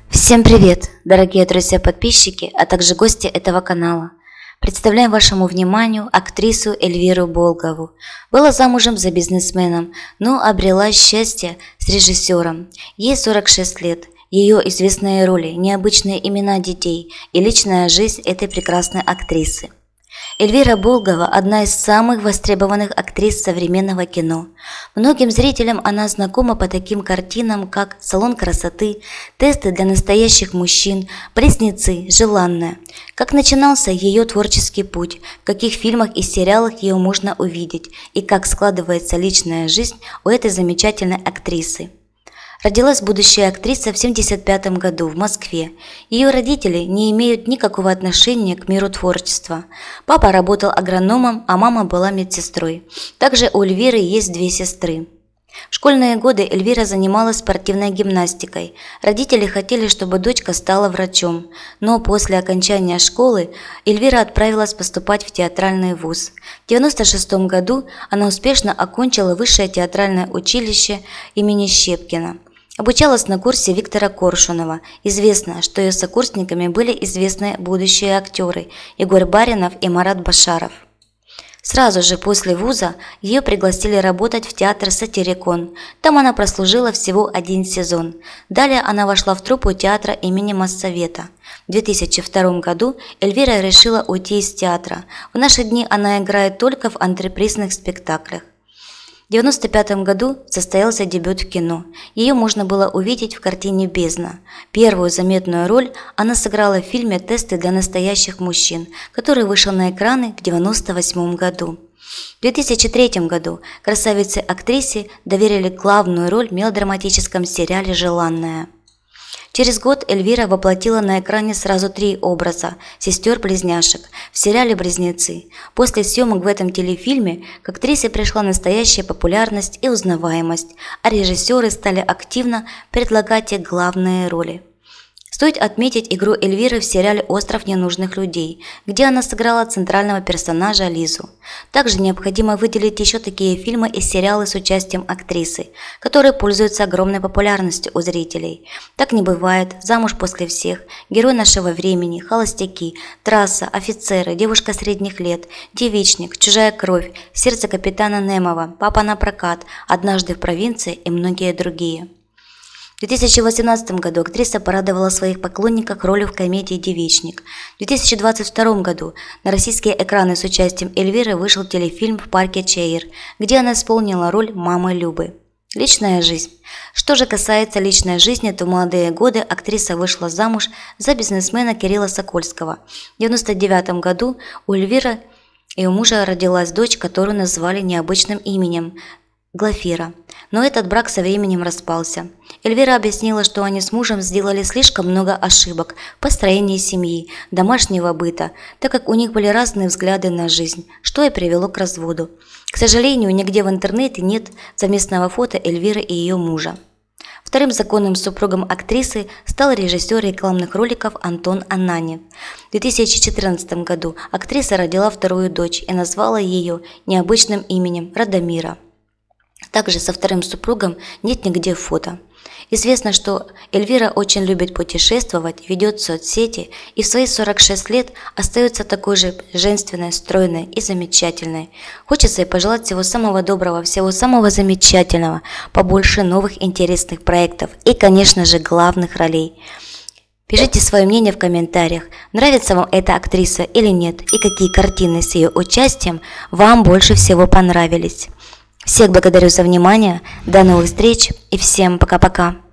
Всем привет, дорогие друзья-подписчики, а также гости этого канала. Представляем вашему вниманию актрису Эльвиру Болгову. Была замужем за бизнесменом, но обрела счастье с режиссером. Ей 46 лет. Ее известные роли, необычные имена детей и личная жизнь этой прекрасной актрисы. Эльвира Болгова – одна из самых востребованных актрис современного кино. Многим зрителям она знакома по таким картинам, как «Салон красоты», «Тесты для настоящих мужчин», «Близнецы», «Желанная». Как начинался ее творческий путь, в каких фильмах и сериалах ее можно увидеть, и как складывается личная жизнь у этой замечательной актрисы. Родилась будущая актриса в 1975 году в Москве. Ее родители не имеют никакого отношения к миру творчества. Папа работал агрономом, а мама была медсестрой. Также у Эльвиры есть две сестры. В школьные годы Эльвира занималась спортивной гимнастикой. Родители хотели, чтобы дочка стала врачом. Но после окончания школы Эльвира отправилась поступать в театральный вуз. В 1996 году она успешно окончила высшее театральное училище имени Щепкина. Обучалась на курсе Виктора Коршунова. Известно, что ее сокурсниками были известные будущие актеры Егор Баринов и Марат Башаров. Сразу же после вуза ее пригласили работать в театр «Сатирикон». Там она прослужила всего 1 сезон. Далее она вошла в труппу театра имени Моссовета. В 2002 году Эльвира решила уйти из театра. В наши дни она играет только в антрепризных спектаклях. В 1995 году состоялся дебют в кино. Ее можно было увидеть в картине «Бездна». Первую заметную роль она сыграла в фильме «Тесты для настоящих мужчин», который вышел на экраны в 1998 году. В 2003 году красавице-актрисе доверили главную роль в мелодраматическом сериале «Желанная». Через год Эльвира воплотила на экране сразу 3 образа сестер-близняшек в сериале «Близнецы». После съемок в этом телефильме к актрисе пришла настоящая популярность и узнаваемость, а режиссеры стали активно предлагать ей главные роли. Стоит отметить игру Эльвиры в сериале «Остров ненужных людей», где она сыграла центрального персонажа Лизу. Также необходимо выделить еще такие фильмы и сериалы с участием актрисы, которые пользуются огромной популярностью у зрителей. «Так не бывает», «Замуж после всех», «Герой нашего времени», «Холостяки», «Трасса», «Офицеры», «Девушка средних лет», «Девичник», «Чужая кровь», «Сердце капитана Немова», «Папа на прокат», «Однажды в провинции» и многие другие. В 2018 году актриса порадовала своих поклонников ролью в комедии «Девичник». В 2022 году на российские экраны с участием Эльвиры вышел телефильм «В парке Чаир», где она исполнила роль мамы Любы. Личная жизнь. Что же касается личной жизни, то в молодые годы актриса вышла замуж за бизнесмена Кирилла Сокольского. В 1999 году у Эльвиры и у мужа родилась дочь, которую назвали необычным именем – Глафира. Но этот брак со временем распался. Эльвира объяснила, что они с мужем сделали слишком много ошибок в построении семьи, домашнего быта, так как у них были разные взгляды на жизнь, что и привело к разводу. К сожалению, нигде в интернете нет совместного фото Эльвиры и ее мужа. Вторым законным супругом актрисы стал режиссер рекламных роликов Антон Ананьев. В 2014 году актриса родила вторую дочь и назвала ее необычным именем Радомира. Также со вторым супругом нет нигде фото. Известно, что Эльвира очень любит путешествовать, ведет соцсети и в свои 46 лет остается такой же женственной, стройной и замечательной. Хочется ей пожелать всего самого доброго, всего самого замечательного, побольше новых интересных проектов и, конечно же, главных ролей. Пишите свое мнение в комментариях, нравится вам эта актриса или нет, и какие картины с ее участием вам больше всего понравились. Всех благодарю за внимание, до новых встреч и всем пока-пока.